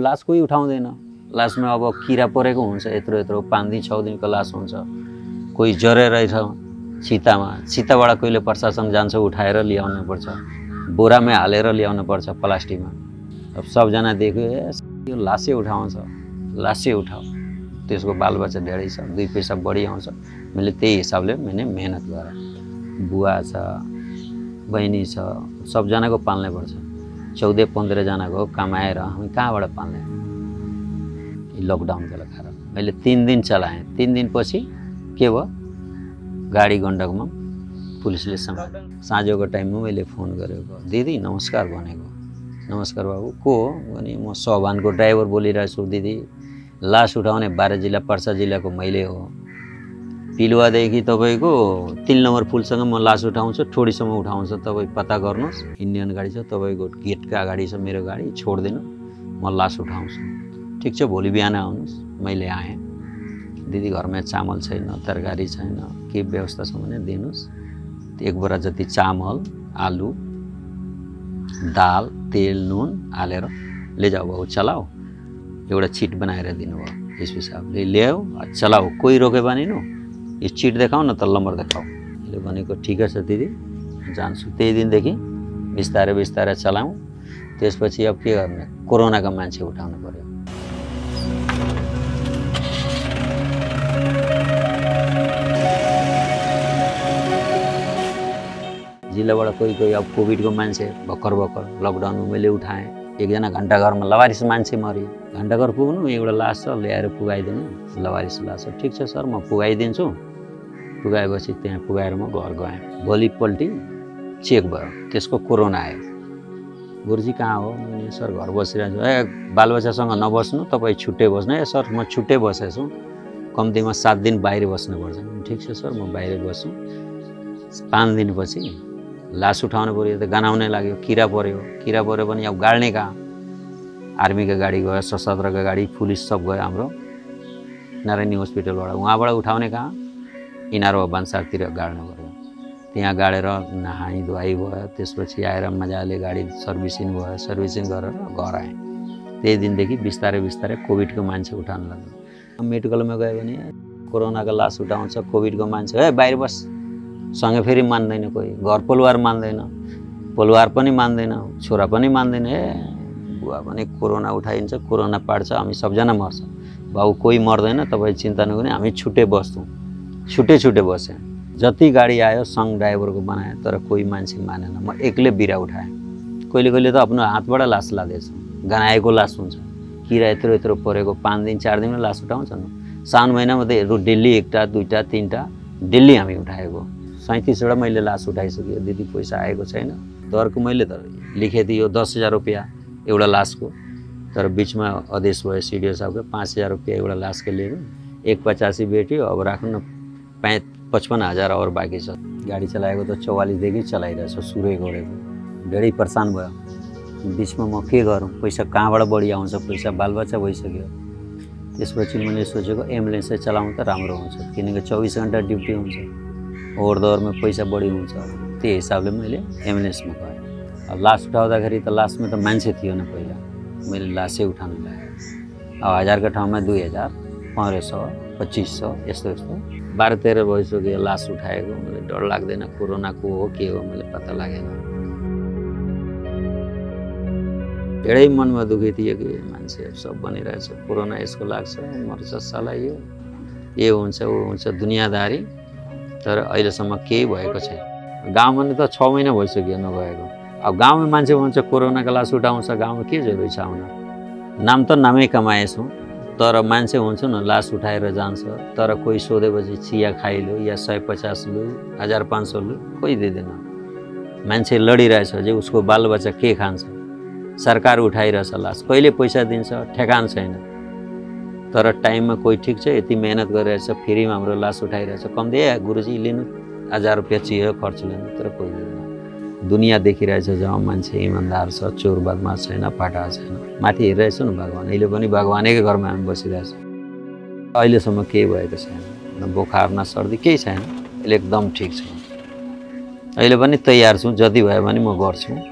लास कोही उठाउँदैन। लासमा अब किरा परेको हुन्छ, यत्रो यत्रो 5 दिन 6 दिनको लास हुन्छ। कोही जरेर रहेछ सीताबाट कहिले प्रशासन जान्छ, उठाएर ल्याउनु पर्छ, बोरामै हालेर ल्याउनु पर्छ प्लास्टिकमा। अब सबजना देख्यो यो लासै उठाउँछ, लासै उठाऊ। त्यसको बालबच्चा धेरै छ, 2 पैसा बढी आउँछ। मैले त्यही हिसाबले मैले मेहनत गरेँ। बुवा छ, बहिनी छ, सबजनाको पाल्नै पर्छ। 14-15 जनाको कमाएर हामी कहाँबाट पाल्ने? लकडाउनको कारण मैले 3 दिन चलाएँ। 3 दिनपछि के भयो, गाडी गण्डकमा पुलिसले साँझको टाइममा मैले फोन गरेको, दिदी नमस्कार भनेको। नमस्कार बाबु, को हो भने म सवानको ड्राइभर बोलिरहेको छु दिदी। लास उठाउने 12 जिल्ला पर्सा जिल्लाको मैले हो। पिलुवादेखि तपाईँको 3 नम्बर पुलसँग म लास उठाउँछु, ठोडीसम्म उठाउँछ। तपाईँ पत्ता गर्नुहोस्, इन्डियन गाडी छ तपाईँको गेटका अगाडि छ मेरो गाडी, छोड्दिनु म लास उठाउँछु। ठिक छ, भोलि बिहान आउनुहोस्। मैले आएँ। दिदी घरमा चामल छैन, तरकारी छैन, के व्यवस्था छ भने दिनुहोस्। 1 बोरा जति चामल, आलु, दाल, तेल, नुन हालेर लेजाऊ बाबु, चलाऊ। एउटा चिट बनाएर दिनुभयो। यस हिसाबले ल्याऊ, चलाऊ। कोही रोक्यो भने नु यो चिट देखाऊ न त, नम्बर देखाऊ। मैले भनेको ठिक छ दिदी, जान्छु। त्यही दिनदेखि बिस्तारै बिस्तारै चलाऊँ। त्यसपछि अब के गर्ने, कोरोनाका मान्छे उठाउनु पर्यो। जिल्लाबाट कोही अब कोभिडको मान्छे भर्खर लकडाउनमा मैले उठाएँ। एकजना घण्टाघरमा लवारिस मान्छे मऱ्यो। घण्टाघर पुग्नु, एउटा लास छ ल्याएर पुगाइदिनु, लवारिस लास। ठिक छ सर, म पुगाइदिन्छु। पुगाएपछि त्यहाँ पुगाएर म घर गएँ। भोलिपल्टि चेक भयो, त्यसको कोरोना आयो। गुरुजी कहाँ हो? मैले सर घर बसिरहेको छु। बालबच्चासँग नबस्नु, तपाईँ छुट्टै बस्नु। सर म छुट्टै बसेको छु, कम्तीमा 7 दिन बाहिर बस्नुपर्छ। ठिक छ सर, म बाहिर बस्छु। 5 दिनपछि लास उठाउनु पऱ्यो, त गनाउनै लाग्यो। किरा पऱ्यो भने अब गाड्ने कहाँ? आर्मीका गाडी गयो, सशस्त्रका गाडी, पुलिस सब गयो हाम्रो नारायणी हस्पिटलबाट। उहाँबाट उठाउने कहाँ? इनारो भन्सारतिर गाड्नु पऱ्यो। त्यहाँ गाडेर नहाई धुवाई भयो। त्यसपछि आएर मजाले गाडी सर्भिसिङ भयो। सर्भिसिङ गरेर घर आएँ। त्यही दिनदेखि बिस्तारै बिस्तारै कोभिडको मान्छे उठाउनु लाग्यो। मेडिकलमा गयो भने कोरोनाको लास उठाउँछ, कोभिडको मान्छे बाहिर बस सँगै फेरि मान्दैन। कोही घर परिवार मान्दैन, परिवार पनि मान्दैन, छोरा पनि मान्दैन। बुवा पनि कोरोना उठाइन्छ, कोरोना पाड्छ, हामी सबजना मर्छ। बाबु कोही मर्दैन, तपाईँ चिन्ता नगर्नु, हामी छुट्टै बस्छौँ। छुट्टै बसेँ। जति गाडी आयो सङ्घ ड्राइभरको बनाएँ, तर कोही मान्छे मानेन। म एक्लै बिरा उठाएँ। कहिले त आफ्नो हातबाट लास लाँदैछु, गनाएको लास हुन्छ। किरा यत्रो परेको 5 दिन 4 दिनमा लास उठाउँछन्। साउन महिनामा त डेली 1टा 2टा 3टा डेली हामी उठाएको। 37वटा मैले लास उठाइसक्यो। दिदी पैसा आएको छैन। दरको मैले त लेखेँ थियो 10,000 रुपियाँ एउटा लासको, तर बिचमा आदेश भयो सिडिओ साहबको 5,000 रुपियाँ एउटा लासको लिएर 185 भेट्यो। अब राख्नु न 55,000 और बाँकी छ। गाडी चलाएको त 44 देखि चलाइरहेछ, सुरै गरेको। धेरै परेशान भयो। बिचमा म के गरौँ, पैसा कहाँबाट बढी आउँछ, पैसा बालबच्चा भइसक्यो। त्यसपछि मैले सोचेको एम्बुलेन्सै चलाउँ त राम्रो हुन्छ, किनकि 24 घन्टा ड्युटी हुन्छ, ओहोरदोहोरमा पैसा बढी हुन्छ। त्यही हिसाबले मैले एम्बुलेन्समा गएँ। लास उठाउँदाखेरि त लासमा त मान्छे थिएन पहिला, मैले लासै उठाउनु लाग्यो। अब 1000को ठाउँमा 2000, 1500, 2500 यस्तो 12-13 भइसक्यो लास उठाएको। मलाई डर लाग्दैन कोरोनाको हो के हो, मैले पत्ता लागेन। धेरै मनमा दुखी थियो कि मान्छे सब भनिरहेछ कोरोना यसको लाग्छ, मर्छ साला, यो हुन्छ ऊ हुन्छ दुनियाँदारी। तर अहिलेसम्म केही भएको छैन। गाउँमा त 6 महिना भइसक्यो नगएको। अब गाउँमा मान्छे भन्छ कोरोनाको लास उठाउँछ, गाउँमा के जरुरी छ आउन? नाम त नामै कमाएछौँ, तर मान्छे हुन्छ न लास उठाएर जान्छ। तर कोही सोधेपछि चिया खाइलो या 150 लु, 1500 लु, कोही दिँदैन। मान्छे लडिरहेछ जे उसको बालबच्चा के खान्छ। सरकार उठाइरहेछ लास, कहिले पैसा दिन्छ ठेगान छैन। तर टाइममा कोही ठिक छ यति मेहनत गरिरहेछ, फ्रीमा हाम्रो लास उठाइरहेछ। कम्ती गुरुजी लिनु 1000 रुपियाँ चियो खर्च लिनु, तर कोही दिँदैन। दुनियाँ देखिरहेछ जहाँ मान्छे इमान्दार छ, चोर बदमास छैन, फाटा छैन। माथि हेरिरहेछु न भगवान्, अहिले पनि भगवानैको घरमा हामी बसिरहेछौँ। अहिलेसम्म केही भएको छैन, न बुखार न सर्दी केही छैन। अहिले एकदम ठिक छ। अहिले पनि तयार छु, जति भयो भने म गर्छु।